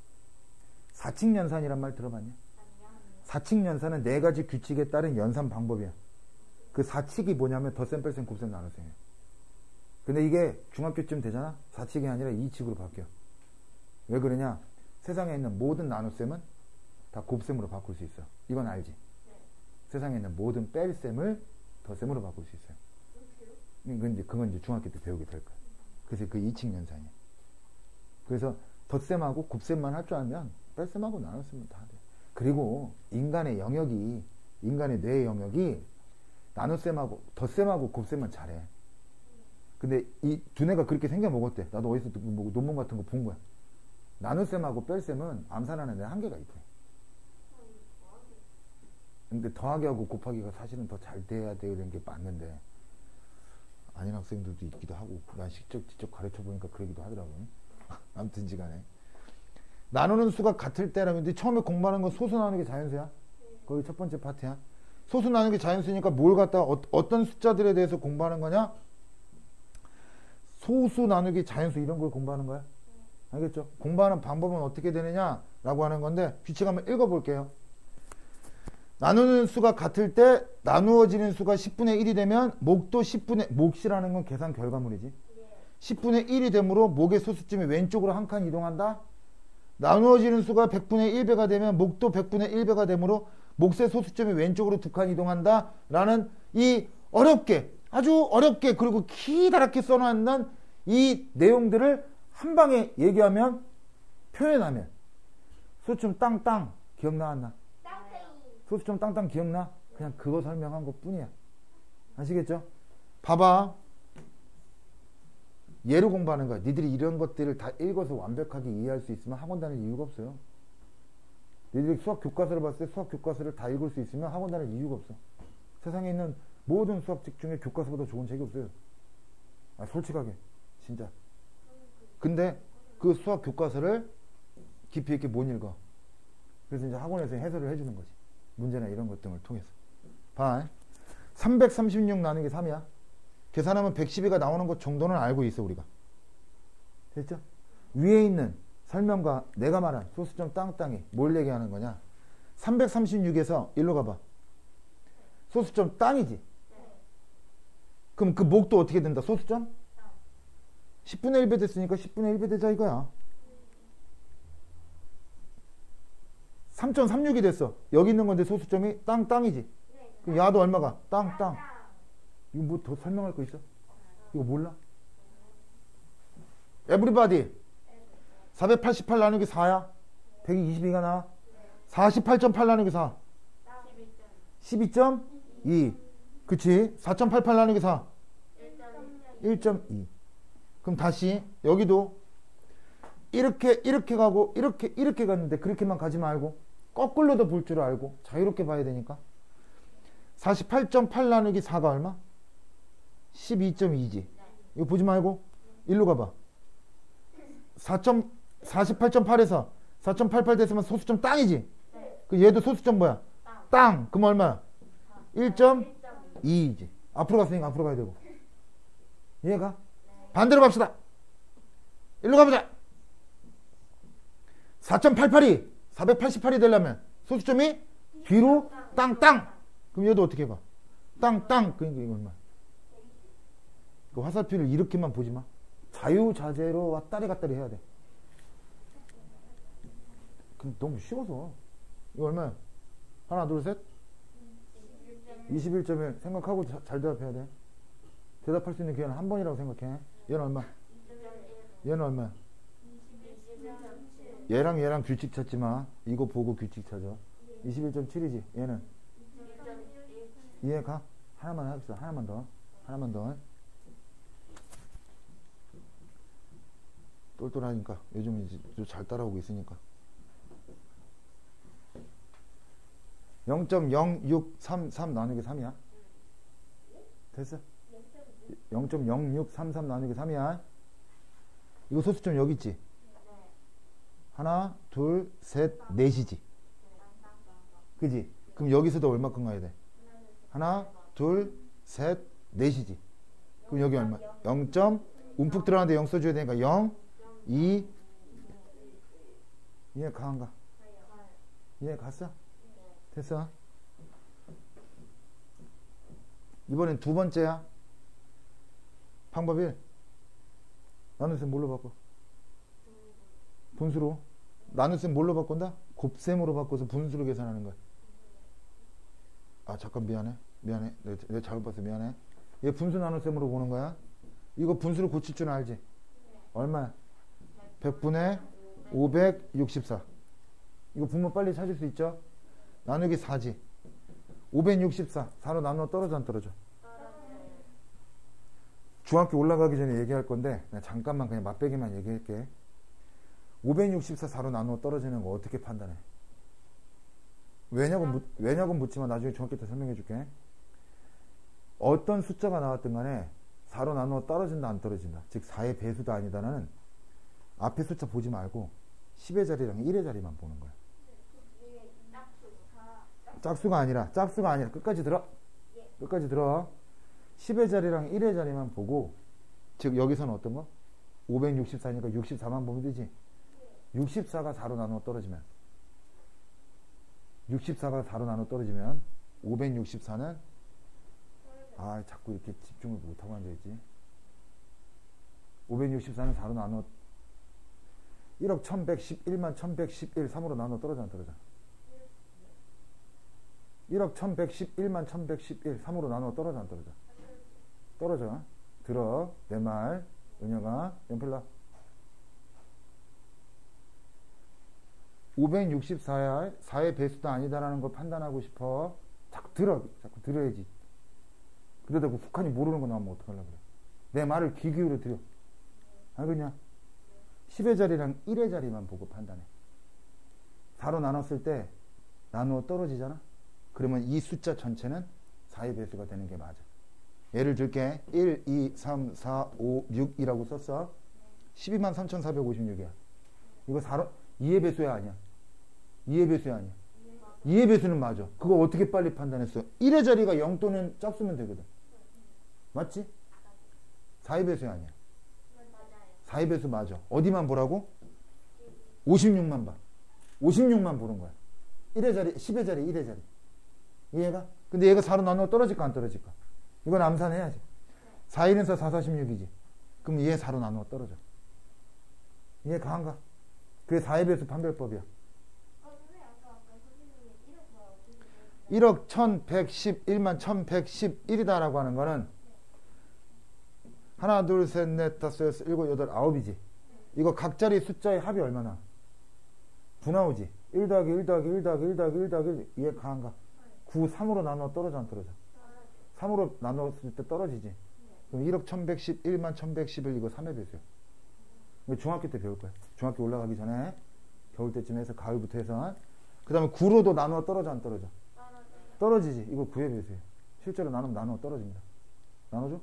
사칙연산이란 말 들어봤냐? 사칙연산은 네 가지 규칙에 따른 연산 방법이야. 그 사칙이 뭐냐면 덧셈, 뺄셈, 곱셈, 나눗셈이야. 근데 이게 중학교쯤 되잖아? 사칙이 아니라 이칙으로 바뀌어. 왜 그러냐? 세상에 있는 모든 나눗셈은 다 곱셈으로 바꿀 수 있어. 이건 알지? 네. 세상에 있는 모든 뺄셈을 덧셈으로 바꿀 수 있어요. 그건 이제, 그건 이제 중학교 때 배우게 될 거야. 그래서 그 이칙연산이야. 그래서 덧셈하고 곱셈만 할 줄 알면 뺄셈하고 나눗셈은 다 돼. 그리고 인간의 영역이, 인간의 뇌의 영역이 나눗셈하고 덧셈하고 곱셈만 잘해. 근데 이 두뇌가 그렇게 생겨 먹었대. 나도 어디서 뭐 논문 같은 거 본 거야. 나눗셈하고 뺄셈은 암산하는 데 한계가 있대. 근데 더하기하고 곱하기가 사실은 더 잘 돼야 되는 게 맞는데 아니 아닌 학생들도 있기도 하고 난 직접 직접 가르쳐 보니까 그러기도 하더라고요. 아무튼지 간에 나누는 수가 같을 때라면 근데 처음에 공부하는 건 소수 나누기 자연수야. 거기 첫 번째 파트야. 소수 나누기 자연수니까 뭘 갖다 어, 어떤 숫자들에 대해서 공부하는 거냐? 소수 나누기 자연수 이런 걸 공부하는 거야. 알겠죠? 공부하는 방법은 어떻게 되느냐 라고 하는 건데 규칙 한번 읽어볼게요. 나누는 수가 같을 때 나누어지는 수가 십분의 일이 되면 목도 십분의 몫이라는 건 계산 결과물이지. 십분의 일이 되므로 목의 소수점이 왼쪽으로 한 칸 이동한다. 나누어지는 수가 백분의 일 배가 되면 목도 백분의 일 배가 되므로 몫의 소수점이 왼쪽으로 두 칸 이동한다 라는 이 어렵게 아주 어렵게 그리고 기다랗게 써놓는 이 내용들을 한 방에 얘기하면 표현하면 소수점 땅땅 기억나 안 나? 소수점 땅땅 기억나? 그냥 그거 설명한 것 뿐이야. 아시겠죠? 봐봐. 얘로 공부하는 거야. 니들이 이런 것들을 다 읽어서 완벽하게 이해할 수 있으면 학원 다닐 이유가 없어요. 니들이 수학 교과서를 봤을 때 수학 교과서를 다 읽을 수 있으면 학원 다닐 이유가 없어. 세상에 있는 모든 수학책 중에 교과서보다 좋은 책이 없어요. 아, 솔직하게. 진짜. 근데 그 수학 교과서를 깊이 있게 못 읽어. 그래서 이제 학원에서 해설을 해주는 거지. 문제나 이런 것 등을 통해서. 봐. 삼백삼십육 나누기 삼이야. 계산하면 백십이가 나오는 것 정도는 알고 있어 우리가. 됐죠? 위에 있는 설명과 내가 말한 소수점 땅땅이 뭘 얘기하는 거냐. 삼백삼십육에서 일로 가봐. 소수점 땅이지. 그럼 그 목도 어떻게 된다? 소수점? 십분의 일 배 됐으니까 십분의 일 배 되자 이거야. 삼 점 삼육이 됐어. 여기 있는 건데 소수점이 땅 땅이지. 그럼 야도 얼마가? 땅 땅. 이거 뭐 더 설명할 거 있어? 이거 몰라? 에브리바디 사백팔십팔 나누기 사야. 백이십이가 나와. 사십팔 점 팔 나누기 사. 십이 점 이. 그치? 사 점 팔팔 나누기 사. 일 점 이. 그럼 다시 여기도 이렇게 이렇게 가고 이렇게 이렇게 갔는데 그렇게만 가지 말고 거꾸로도 볼 줄 알고 자유롭게 봐야 되니까. 사십팔 점 팔 나누기 사가 얼마? 십이 점 이지. 이거 보지 말고 일로 가봐. 사십팔 점 팔에서 사 점 팔팔 됐으면 소수점 땅이지. 그 얘도 소수점 뭐야? 땅. 그럼 얼마야? 일 점 이이지. 앞으로 갔으니까 앞으로 가야 되고. 이해가? 반대로 갑시다. 일로 가보자. 사 점 팔팔이 사백팔십팔이 되려면 소수점이 뒤로 땅땅. 그럼 얘도 어떻게 봐? 땅땅. 그러니까 이거 얼마야? 그 화살표를 이렇게만 보지 마. 자유자재로 왔다리 갔다리 해야 돼. 그럼 너무 쉬워서. 이거 얼마야? 하나 둘 셋. 이십일 점 일 생각하고 자, 잘 대답해야 돼. 대답할 수 있는 기회는 한 번이라고 생각해. 얘는 얼마? 얘는 얼마야? 얘랑 얘랑 규칙 찾지 마. 이거 보고 규칙 찾아. 이십일 점 칠이지. 얘는 이해가? 하나만 합시다. 하나만 더. 하나만 더. 똘똘하니까 요즘 이제 잘 따라오고 있으니까. 영 점 영육삼삼 나누기 삼이야. 됐어? 영 점 영육삼삼 나누기 삼이야. 이거 소수점 여기 있지? 하나, 둘, 셋, 넷이지. 그지? 그럼 여기서도 얼마큼 가야 돼? 하나, 둘, 셋, 넷이지. 그럼 여기 얼마? 영 점 움푹 들어가는데 영 써줘야 되니까 영, 이. 이해 가 안 가? 이해 갔어? 됐어? 이번엔 두 번째야. 방법 일. 나눗셈 뭘로 바꿔? 분수로. 나눗셈 뭘로 바꾼다? 곱셈으로 바꿔서 분수로 계산하는 거야. 아 잠깐 미안해. 미안해. 내가, 내가 잘못 봤어. 미안해. 얘 분수 나눗셈으로 보는 거야. 이거 분수로 고칠 줄 알지? 얼마야? 백분의 오백육십사. 이거 분모 빨리 찾을 수 있죠? 나누기 사지. 오백육십사. 사로 나누어 떨어져 안 떨어져? 중학교 올라가기 전에 얘기할 건데 그냥 잠깐만 그냥 맛배기만 얘기할게. 오백육십사 사로 나누어 떨어지는 거 어떻게 판단해? 왜냐고, 묻, 왜냐고 묻지만 나중에 중학교 때 설명해 줄게. 어떤 숫자가 나왔든 간에 사로 나누어 떨어진다 안 떨어진다. 즉 사의 배수도 아니다는 앞에 숫자 보지 말고 십의 자리랑 일의 자리만 보는 거야. 짝수가 아니라 짝수가 아니라 끝까지 들어. 끝까지 들어. 십의 자리랑 일의 자리만 보고, 즉 여기서는 어떤 거? 오백육십사니까 육십사만 보면 되지. 육십사가 사로 나누어 떨어지면 육십사가 사로 나누어 떨어지면 오백육십사는 아 자꾸 이렇게 집중을 못하고 앉아있지. 오백육십사는 사로 나누어 일억 천백십일만 천백십일 삼으로 나누어 떨어져 안 떨어져? 일억 천백십일만 천백십일 삼으로 나누어 떨어져 안 떨어져? 떨어져. 들어. 내 말. 은영아 연필라. 오백육십사야 사의 배수도 아니다라는 걸 판단하고 싶어. 자꾸 들어. 자꾸 들어야지. 그러다 그 북한이 모르는 거 나오면 어떡하려고 그래. 내 말을 귀 기울여 들여. 알겠냐? 십의 자리랑 일의 자리만 보고 판단해. 사로 나눴을 때 나누어 떨어지잖아. 그러면 이 숫자 전체는 사의 배수가 되는 게 맞아. 예를 들게. 일, 이, 삼, 사, 오, 육이라고 썼어. 십이만 삼천사백오십육이야. 이거 사로 이의 배수야 아니야? 이의 배수야 아니야? 이의 배수는 맞아. 그거 어떻게 빨리 판단했어? 일의 자리가 영 또는 짝수면 되거든. 맞지? 사의 배수야 아니야? 사의 배수 맞아. 어디만 보라고? 오십육만 봐. 오십육만 보는 거야. 일의 자리, 십의 자리, 일의 자리. 이해가? 근데 얘가 사로 나누어 떨어질까 안 떨어질까? 이건 암산해야지. 사, 일에서 사, 사십육이지. 그럼 얘 사로 나누어 떨어져. 이해 가한가? 그게 사의 배수 판별법이야. 일억 천백십일만 천백십일이다라고 하는 거는 하나, 둘, 셋, 넷, 다섯, 여섯, 일곱, 여덟, 아홉이지. 이거 각자리 숫자의 합이 얼마나? 구 나오지. 일 더하기 일 더하기 일 더하기 일 더하기 일 더하기 일. 이해 가한가? 구, 삼으로 나누어 떨어져 안 떨어져? 삼으로 나눴을 때 떨어지지. 그럼 일억 천백십일만 천백십일 이거 삼의 배수야. 이거 중학교 때 배울 거야. 중학교 올라가기 전에 겨울 때쯤 해서 가을부터 해서. 그 다음에 구로도 나누어 떨어져 안 떨어져? 떨어지지. 이거 구의 배수야. 실제로 나누면 나누어 떨어집니다. 나눠줘?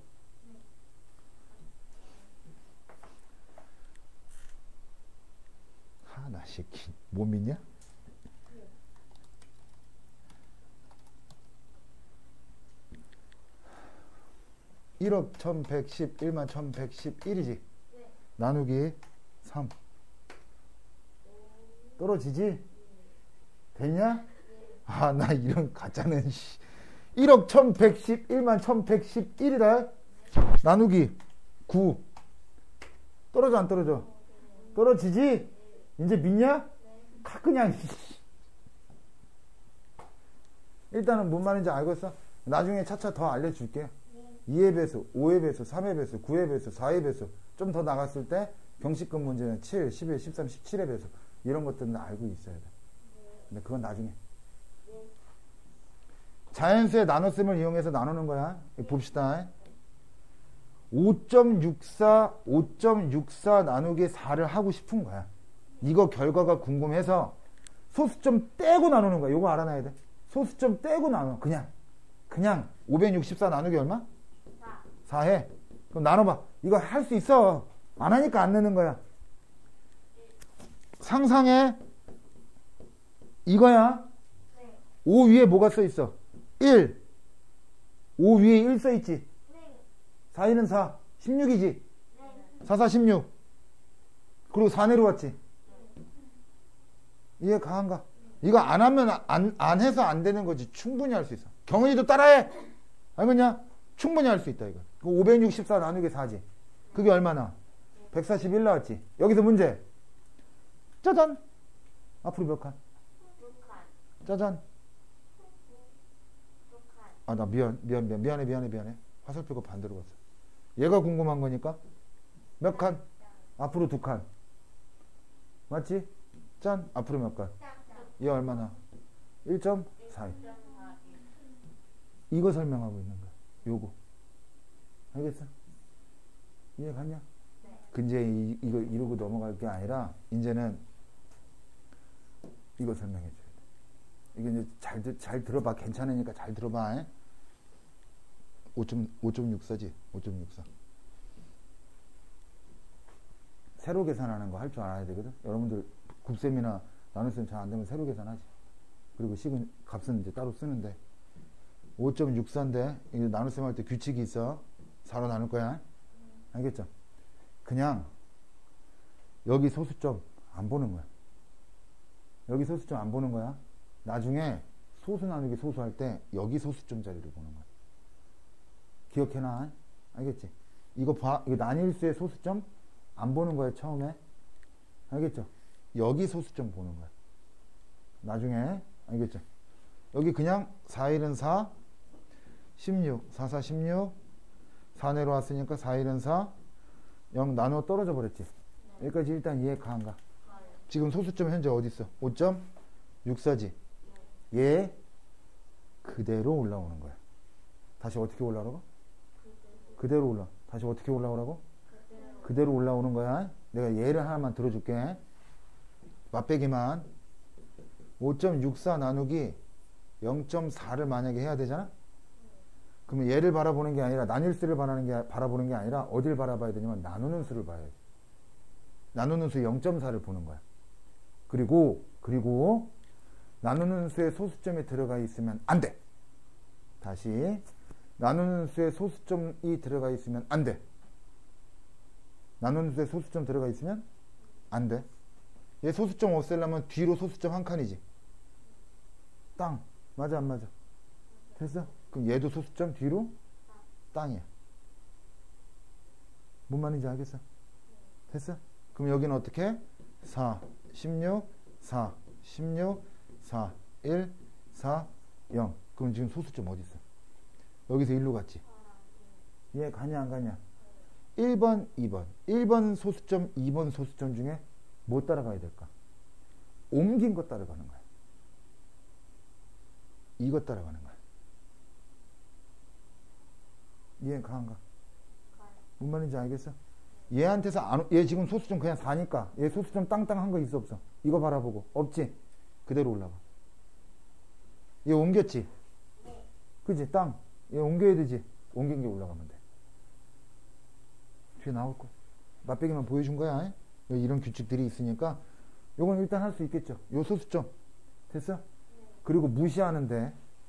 하, 나 새끼 못 믿냐? 일억 천백십일만 천백십일이지. 네. 나누기 삼. 떨어지지? 됐냐? 네. 아, 나 이런 가짜는 일억 천백십일만 천백십일이다. 나누기 구. 떨어져 안 떨어져? 떨어지지? 네. 이제 믿냐? 가 그냥. 일단은 뭔 말인지 알겠어? 나중에 차차 더 알려줄게. 이의 배수, 오의 배수, 삼의 배수, 구의 배수, 사의 배수. 좀 더 나갔을 때 병식금 문제는 칠, 십일, 십삼, 십칠의 배수. 이런 것들은 알고 있어야 돼. 근데 그건 나중에. 자연수의 나눗셈을 이용해서 나누는 거야. 봅시다. 오 점 육사, 오 점 육사 나누기 사를 하고 싶은 거야. 이거 결과가 궁금해서 소수점 떼고 나누는 거야. 이거 알아놔야 돼. 소수점 떼고 나눠. 그냥. 그냥 오백육십사 나누기 얼마? 사 해. 그럼 나눠봐. 이거 할 수 있어. 안 하니까 안 내는 거야. 상상해. 이거야. 네. 오 위에 뭐가 써 있어? 일. 오 위에 일 써 있지. 네. 사, 이는 사. 십육이지. 네. 사, 사, 십육. 그리고 사 내려왔지. 네. 이해 가한가? 네. 이거 안 하면 안, 안 해서 안 되는 거지. 충분히 할 수 있어. 경은이도 따라해. 알겠냐? 충분히 할 수 있다 이거. 오백육십사 나누기 사지. 그게 얼마나? 백사십일 나왔지. 여기서 문제. 짜잔. 앞으로 몇 칸? 짜잔. 아, 나 미안, 미안, 미안, 미안해, 미안해, 미안해. 화살표가 반대로 갔어. 얘가 궁금한 거니까. 몇 칸? 앞으로 두 칸. 맞지? 짠. 앞으로 몇 칸? 얘 얼마나? 일 점 사. 이거 설명하고 있는 거야. 요거. 알겠어? 이해 갔냐? 네. 근데 이, 이거 이러고 넘어갈 게 아니라 이제는 이거 설명해 줘야 돼. 이게 이제 잘, 잘 들어봐. 괜찮으니까 잘 들어봐. 오 점 육사지. 오 점 육사. 세로 계산하는 거 할 줄 알아야 되거든. 여러분들 곱셈이나 나눗셈 잘 안 되면 세로 계산하지. 그리고 식은 값은 이제 따로 쓰는데 오 점 육사인데 나눗셈 할 때 규칙이 있어. 사로 나눌 거야. 알겠죠? 그냥 여기 소수점 안 보는 거야. 여기 소수점 안 보는 거야. 나중에 소수 나누기 소수할 때 여기 소수점 자리를 보는 거야. 기억해놔. 알겠지? 이거 봐. 이거 난일수의 소수점 안 보는 거야, 처음에. 알겠죠? 여기 소수점 보는 거야. 나중에. 알겠죠? 여기 그냥 사일은 사, 십육, 사, 사, 십육, 사 내로 왔으니까 사일은 사, 영 나누어 떨어져 버렸지. 여기까지 일단 이해 가안가? 지금 소수점 현재 어디 있어? 오 점 육사지. 얘 그대로 올라오는 거야. 다시 어떻게 올라오라고? 그대로 올라. 다시 어떻게 올라오라고? 그대로 올라오는 거야. 내가 예를 하나만 들어줄게. 맛배기만. 오 점 육사 나누기 영 점 사를 만약에 해야 되잖아? 그러면 얘를 바라보는 게 아니라 나뉠수를 바라보는 게, 바라보는 게 아니라 어딜 바라봐야 되냐면 나누는 수를 봐야 돼. 나누는 수 영 점 사를 보는 거야. 그리고 그리고 나누는 수의 소수점이 들어가 있으면 안 돼. 다시 나누는 수의 소수점이 들어가 있으면 안 돼. 나누는 수의 소수점 들어가 있으면 안 돼. 얘 소수점 없애려면 뒤로 소수점 한 칸이지. 땅. 맞아 안 맞아? 됐어? 그럼 얘도 소수점 뒤로 땅이야. 뭔 말인지 알겠어? 됐어? 그럼 여기는 어떻게? 사, 십육, 사, 십육, 사, 일, 사, 영. 그럼 지금 소수점 어디 있어? 여기서 일로 갔지? 얘 가냐 안 가냐? 일 번, 이 번. 일 번 소수점, 이 번 소수점 중에 뭐 따라가야 될까? 옮긴 거 따라가는 거야. 이거 따라가는 거야. 이해 가안가? 뭔 말인지 알겠어? 얘한테서 안, 얘 지금 소수점 그냥 사니까 얘 소수점 땅땅한 거 있어 없어? 이거 바라보고 없지? 그대로 올라가. 얘 옮겼지? 그지? 땅. 얘 옮겨야 되지? 옮긴 게 올라가면 돼. 뒤에 나올 거. 맛배기만 보여준 거야. 이런 규칙들이 있으니까 요건 일단 할 수 있겠죠. 요 소수점. 됐어? 그리고 무시하는데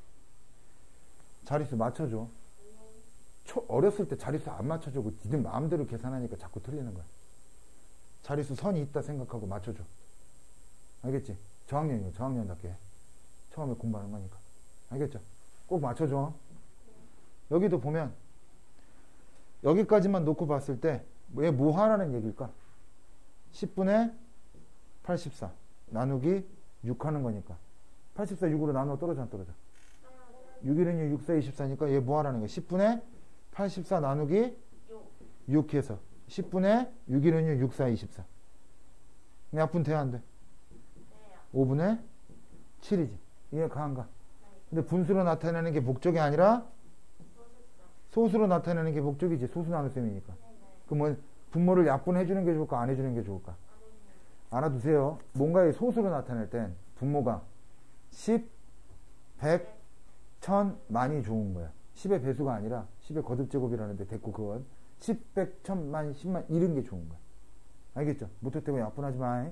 자릿수 맞춰줘. 초, 어렸을 때 자릿수 안 맞춰주고 니들 마음대로 계산하니까 자꾸 틀리는 거야. 자릿수 선이 있다 생각하고 맞춰줘. 알겠지? 저학년이요. 저학년답게. 처음에 공부하는 거니까. 알겠죠? 꼭 맞춰줘. 여기도 보면 여기까지만 놓고 봤을 때 왜 뭐 하라는 얘기일까? 십분의 팔십사 나누기 육 하는 거니까. 팔십사 육으로 나누어 떨어져 안 떨어져? 육 일은 육, 육, 사, 이십사니까 얘 뭐 하라는 거야? 십분의 팔십사 나누기 육 해서 십분의 육 일은 육, 사, 이십사. 몇 분 돼야 안 돼? 오분의 칠이지. 이해 가 안 가? 근데 분수로 나타내는 게 목적이 아니라 소수로 나타내는 게 목적이지. 소수 나눗셈이니까. 그럼 뭐 분모를 약분해 주는 게 좋을까? 안 해주는 게 좋을까? 알아두세요. 뭔가의 소수로 나타낼 땐 분모가 십, 백, 천, 만이 좋은 거야. 십의 배수가 아니라 십의 거듭제곱이라는데 됐고 그건 십, 백, 천, 만, 십만 이런 게 좋은 거야. 알겠죠? 못했다고 약분하지 마.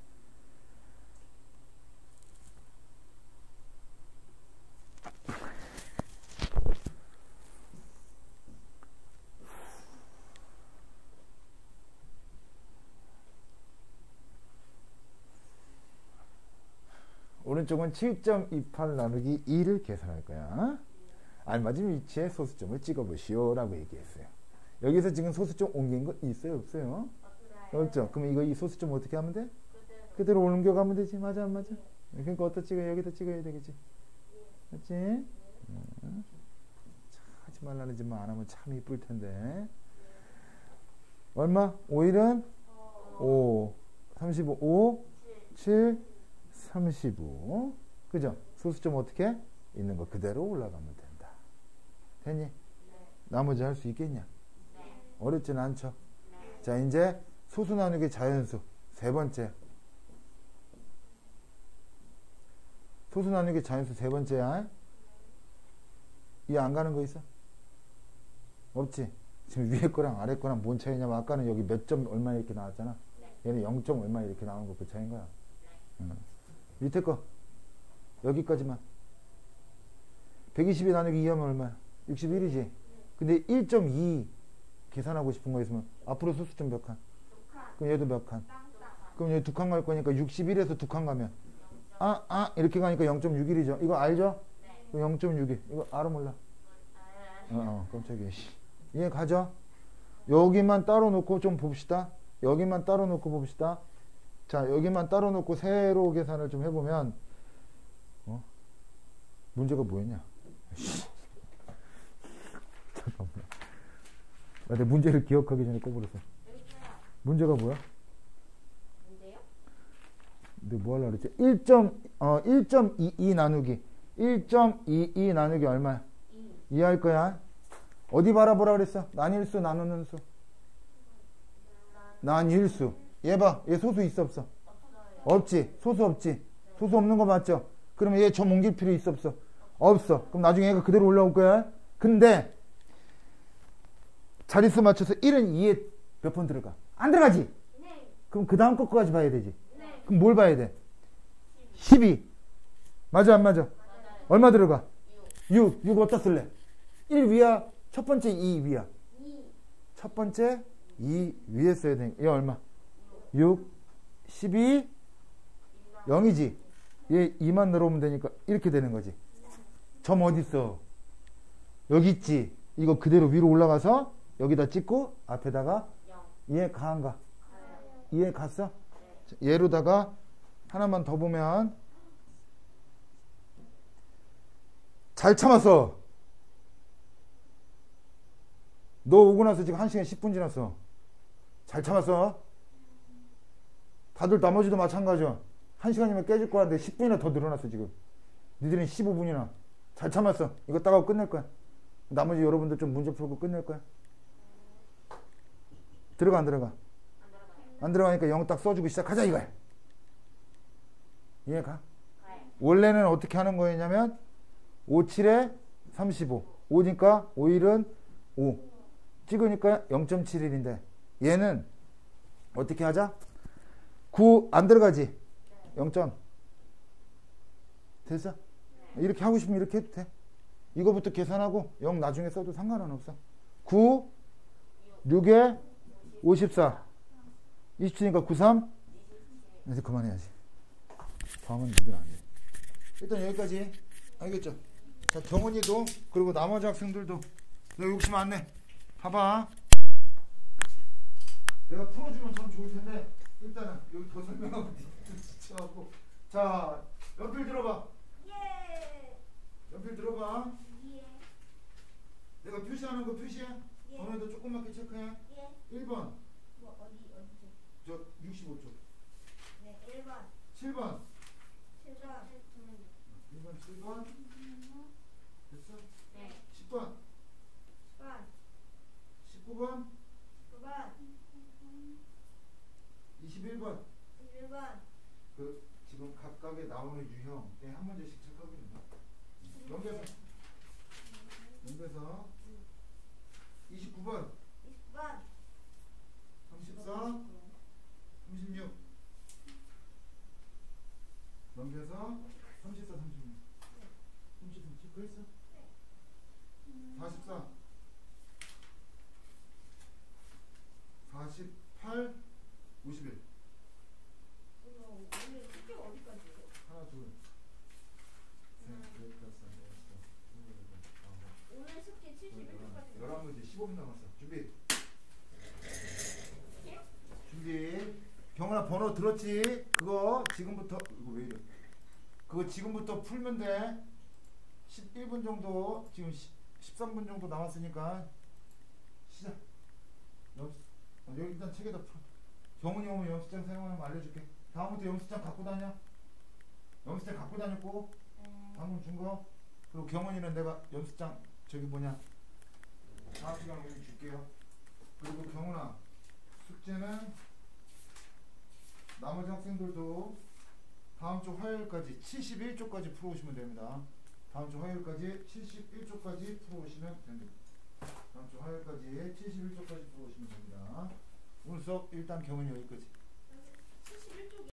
오른쪽은 칠 점 이팔 나누기 이를 계산할 거야. 알맞은 위치에 소수점을 찍어보시오 라고 얘기했어요. 여기서 지금 소수점 옮긴 거 있어요 없어요? 없죠? 그럼 이거 이 소수점 어떻게 하면 돼? 그대로 옮겨가면 되지. 맞아 안 맞아? 그러니까 어디다 찍어요? 여기다 찍어야 되겠지. 맞지? 음. 하지 말라는 짓만 안 하면 참 이쁠 텐데. 얼마? 오 일은 오, 삼십오, 오, 칠, 삼십오. 그죠? 소수점 어떻게? 있는 거 그대로 올라가면 된다. 됐니? 네. 나머지 할 수 있겠냐? 네. 어렵진 않죠? 네. 자, 이제 소수 나누기 자연수 세 번째. 소수 나누기 자연수 세 번째야. 이해 안 가는 거 있어? 없지. 지금 위에 거랑 아래 거랑 뭔 차이냐면 아까는 여기 몇 점 얼마 이렇게 나왔잖아. 얘는 영 점 얼마 이렇게 나온 거 그 차이인 거야. 응. 밑에 거 여기까지만. 백이십이 나누기 이 하면 얼마야? 육십일이지. 근데 일 점 이 계산하고 싶은 거 있으면 앞으로 소수점 몇 칸? 그럼 얘도 몇 칸? 그럼 얘 두 칸 갈 거니까 육십일에서 두 칸 가면 아, 아 이렇게 가니까 영 점 육일이죠. 이거 알죠? 영 점 육일. 이거 알아 몰라? 어, 어 깜짝이야. 이해 가죠? 여기만 따로 놓고 좀 봅시다. 여기만 따로 놓고 봅시다. 자, 여기만 따로 놓고 세로 계산을 좀 해보면 어? 문제가 뭐였냐? 잠깐만. 나 내 문제를 기억하기 전에 꺼버렸어. 문제가 뭐야?
뭔데요?
근데 뭐 하려고 그랬지? 일 점, 어, 일 점 이이 나누기. 일 점 이이 나누기 얼마야?
이.
이해할 거야? 어디 바라보라 그랬어? 난일수 나누는 수. 난일수. 얘 봐. 얘 소수 있어 없어? 없지. 소수 없지. 소수 없는 거 맞죠? 그러면 얘 점 옮길 필요 있어 없어? 없어. 그럼 나중에 얘가 그대로 올라올 거야. 근데 자릿수 맞춰서 일은 이에 몇 번 들어가? 안 들어가지?
네.
그럼 그 다음 거까지 봐야 되지.
네.
그럼 뭘 봐야 돼? 십이. 맞아 안 맞아?
맞아요.
얼마 들어가?
육.
육. 육 어디다 쓸래? 일 위야? 첫 번째 이 위야?
이.
첫 번째 이 위에 써야 돼. 얘 얼마? 육, 십이, 영이지. 얘 이만 늘어오면 되니까 이렇게 되는 거지. 점 어디 있어? 여기 있지. 이거 그대로 위로 올라가서 여기다 찍고 앞에다가
영.
이해 가 안 가?
가요.
이해 갔어?
네.
자, 얘로다가 하나만 더 보면 잘 참았어. 너 오고 나서 지금 한 시간 십 분 지났어. 잘 참았어. 다들 나머지도 마찬가지야. 한 시간이면 깨질 거야. 근데 십 분이나 더 늘어났어 지금. 니들은 십오 분이나. 잘 참았어. 이거 따가고 끝낼 거야. 나머지 여러분들 좀 문제 풀고 끝낼 거야. 들어가 안 들어가?
안 들어가요.
안 들어가니까 영 딱 써주고 시작하자 이거야. 이해 가?
가요.
원래는 어떻게 하는 거였냐면 오, 칠에 삼십오. 오니까 오, 일은 오. 찍으니까 영 점 칠일인데 얘는 어떻게 하자? 구 안 들어가지? 영 점. 됐어? 이렇게 하고 싶으면 이렇게 해도 돼. 이거부터 계산하고 영 나중에 써도 상관은 없어. 구, 육에 오십사. 이십칠이니까 구십삼. 이제 그만해야지. 다음은 니들 안 돼. 일단 여기까지. 알겠죠? 자, 경원이도 그리고 나머지 학생들도 너 욕심 안 내. 봐봐. 내가 풀어주면 참 좋을 텐데 일단은 여기 더 설명하고 지쳐갖고. 자, 연필 들어봐.
예.
연필 들어봐.
예.
내가 표시하는 거 표시해.
예.
번호도 조금밖에 체크해.
예.
일 번.
뭐 어디 어디죠?
저 육십오 쪽.
네. 일 번.
칠 번.
칠 번.
일 번, 칠 번. 됐어?
네.
십 번.
십 번.
십구 번.
구 번.
이십일 번.
이십일 번.
그 지금 각각의 나오는 유형 에 한 문제씩 체크하고 있는 거야. 넘겨서. 넘겨서. 이십구 번.
이십 번.
삼십사. 삼십육. 넘겨서 삼십사, 삼십육. 삼십삼 체크했어? 사십사. 사십팔. 오십일.
이거 오늘 숙제가 어디까지예요?
하나, 둘, 셋, 넷, 다섯, 여섯, 일곱, 여덟, 아홉,
오늘 숙제 칠십일 초까지.
열한 문제 십오 분 남았어. 준비. 준비. 경훈아 번호 들었지? 그거 지금부터 이거 왜 이래? 그거 지금부터 풀면 돼. 십일 분 정도 지금 십삼 분 정도 남았으니까 시작. 여, 여기 일단 책에다 풀어. 경훈이 오면 연습장 사용하는 거 알려줄게. 다음부터 연습장 갖고 다녀. 연습장 갖고 다녔고 방금 준 거. 그리고 경훈이는 내가 연습장 저기 뭐냐 다음 시간 오면 줄게요. 그리고 경훈아 숙제는 나머지 학생들도 다음 주 화요일까지 칠십일 쪽까지 풀어오시면 됩니다. 다음 주 화요일까지 칠십일 쪽까지 풀어오시면 됩니다. 다음 주 화요일까지 칠십일 쪽까지 들어오시면 됩니다. 오늘 수업 일단 경은 여기까지.